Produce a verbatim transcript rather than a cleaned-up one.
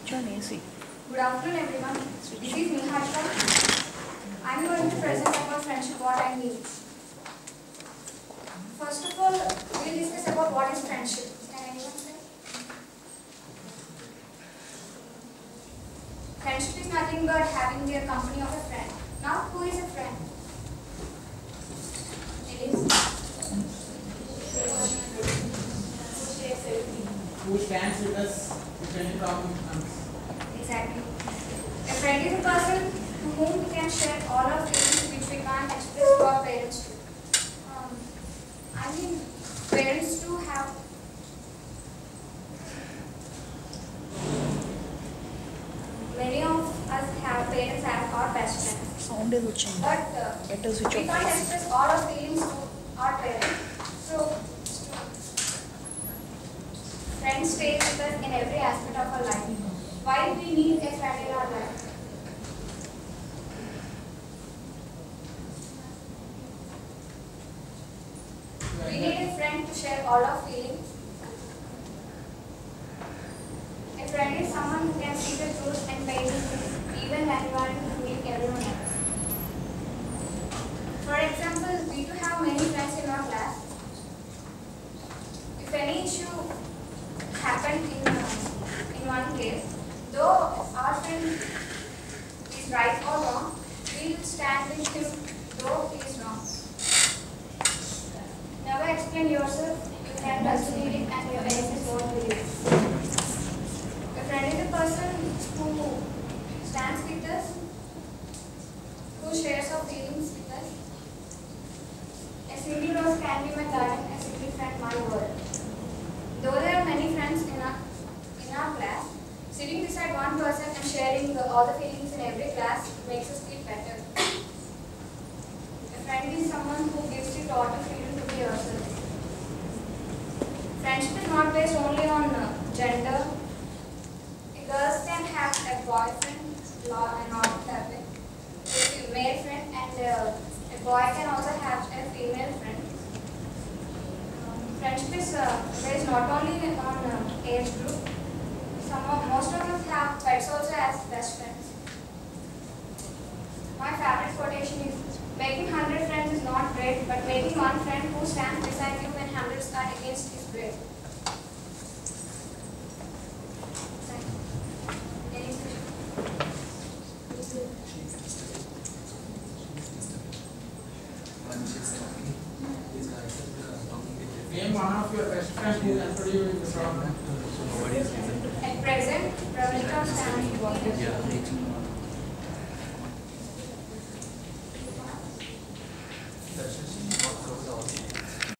Switch on A C. Good afternoon, everyone. This is Niharika. I am going to present about friendship, what I mean. First of all, we will discuss about what is friendship. Can anyone say? Friendship is nothing but having the company of a friend. Now, who is a friend? It is who stands with us if any problem comes. Exactly. A friend is a person to whom we can share all our feelings which we can't express to our parents too. Um, I mean, parents too have many of us have parents have our best friends. Sound is watching. But uh, Better switch we off can't A C. express all our feelings to our parents. So, friends stay with us in every aspect of our life. Why we need a friend in our life? We need a friend to share all our feelings. A friend is someone who can see the truth and pain even when you are fooling everyone else. For example, we do have many friends in our class. If any issue happened in, uh, in one case, though our friend is right or wrong, we will stand with him though he is wrong. Never explain yourself, you can just read it and your parents won't believe it. A friend is a person who stands with us, who shares our feelings with us. A single rose can be my garden, a single friend my world. Though there are many friends in our, in our class, sitting beside one person and sharing the, all the feelings in every class makes us feel better. A friend is someone who gives you total freedom to be yourself. Friendship is not based only on uh, gender. A girl can have a boyfriend, law and not have a, a male friend, and uh, a boy can also have a female friend. Friendship is uh, based not only on uh, age group. Some of, most of us have pets also as best friends. My favorite quotation is, making one hundred friends is not great, but making one friend who stands beside you when hundreds are against is great. Any Name one of your best friends who helped you in the problem. At present, Pravalika stands.